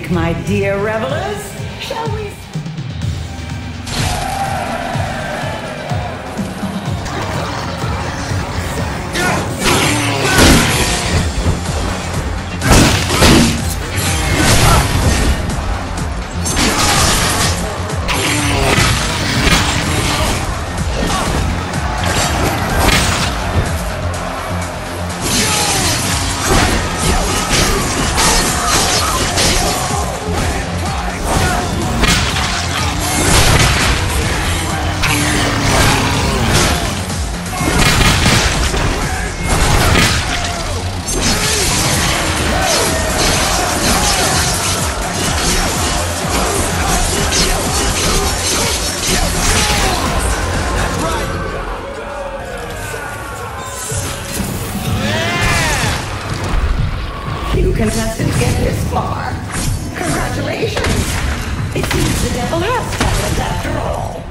think, my dear revelers? Shall we? Contestants get this far. Congratulations. It seems the devil has talent after all.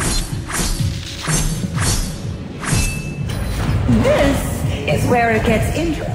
This is where it gets interesting.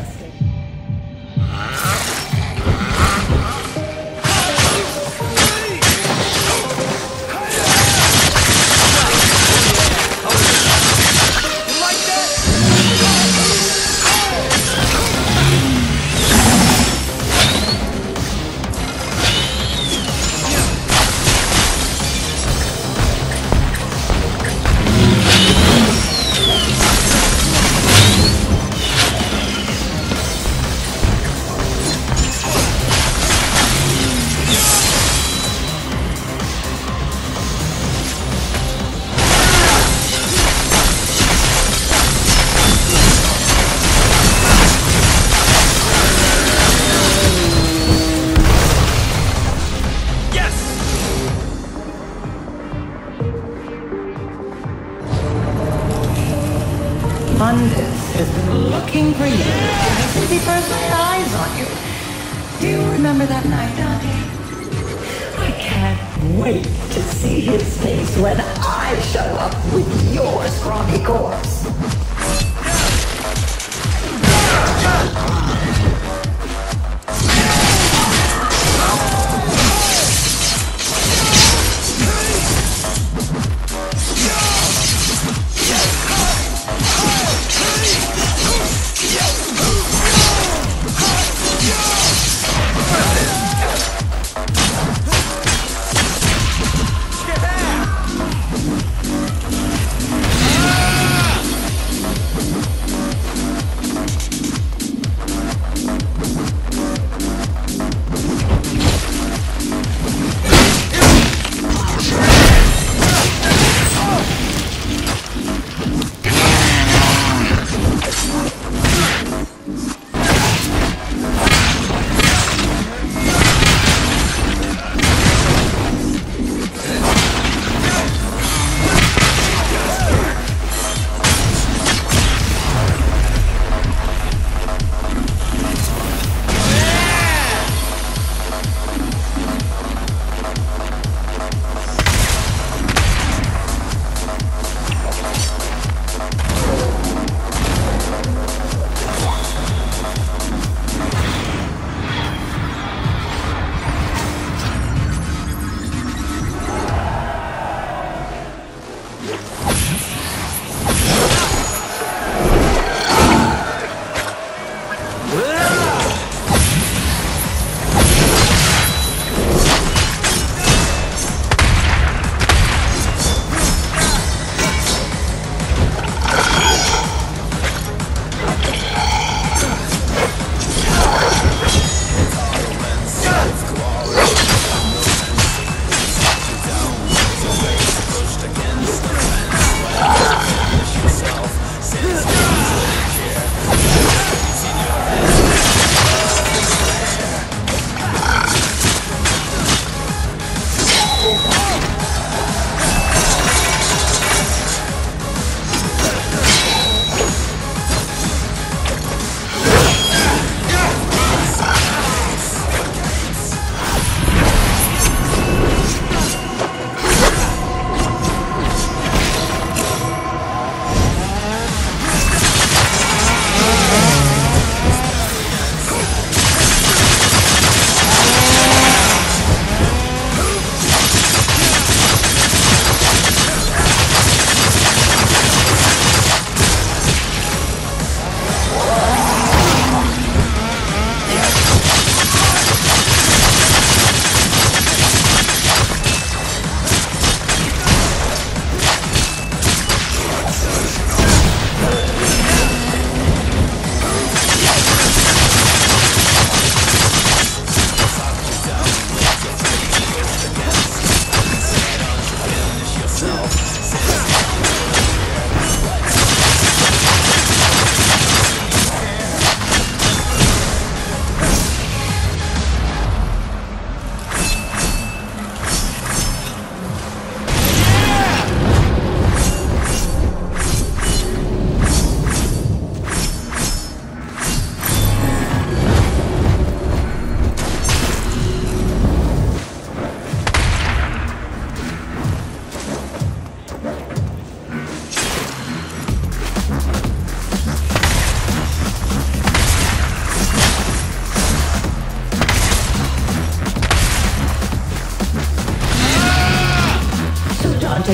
Mundus has been looking for you ever since he first laid eyes on you. Do you remember that night, Dante? I can't wait to see his face when I show up with your scrawny corpse.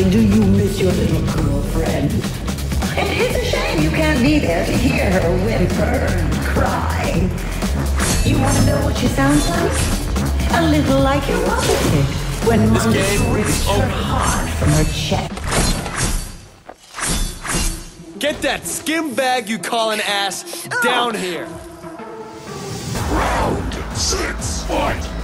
Do you miss your little girlfriend? And it's a shame you can't be there to hear her whimper and cry. You want to know what she sounds like? A little like your mother did when Mom ripped her heart from her chest. Get that skinbag you call an ass down here! Round 6, fight!